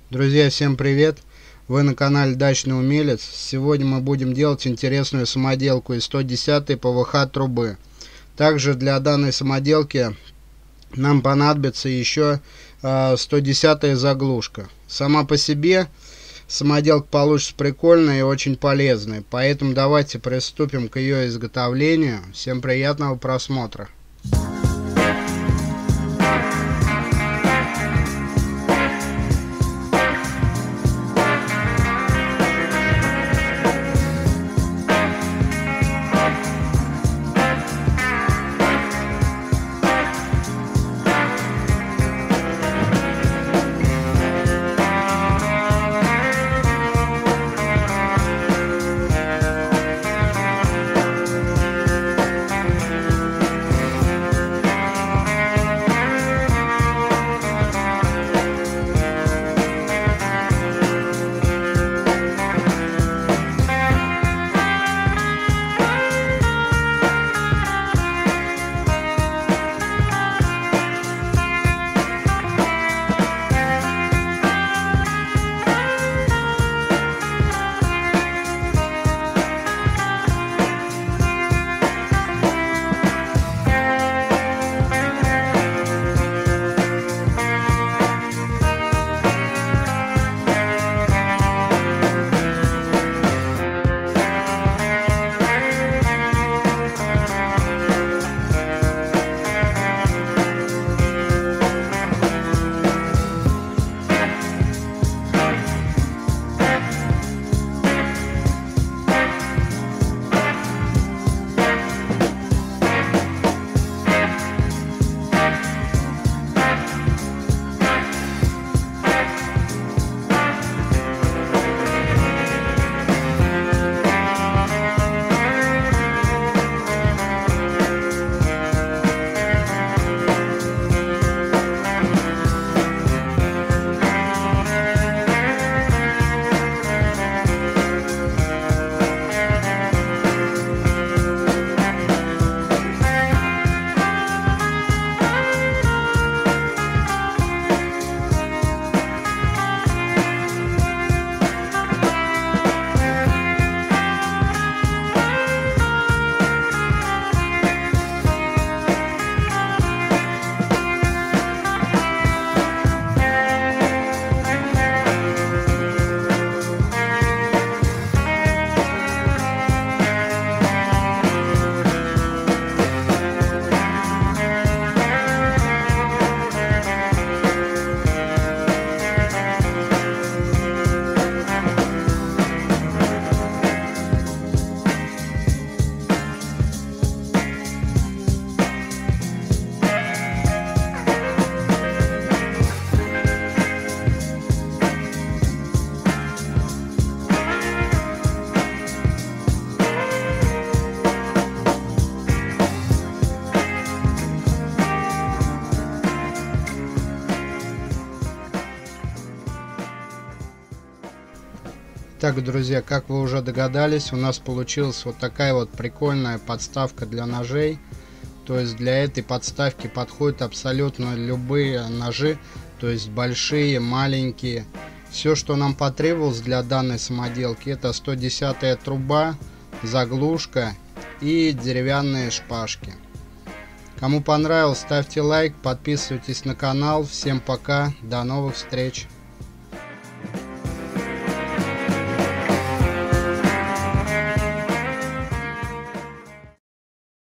Друзья, всем привет! Вы на канале Дачный Умелец. Сегодня мы будем делать интересную самоделку из 110 ПВХ трубы. Также для данной самоделки нам понадобится еще 110 заглушка. Сама по себе самоделка получится прикольная и очень полезная, поэтому давайте приступим к ее изготовлению. Всем приятного просмотра! Так, друзья, как вы уже догадались, у нас получилась вот такая вот прикольная подставка для ножей. То есть для этой подставки подходят абсолютно любые ножи, то есть большие, маленькие. Все, что нам потребовалось для данной самоделки, это 110 труба, заглушка и деревянные шпажки. Кому понравилось, ставьте лайк, подписывайтесь на канал. Всем пока, до новых встреч!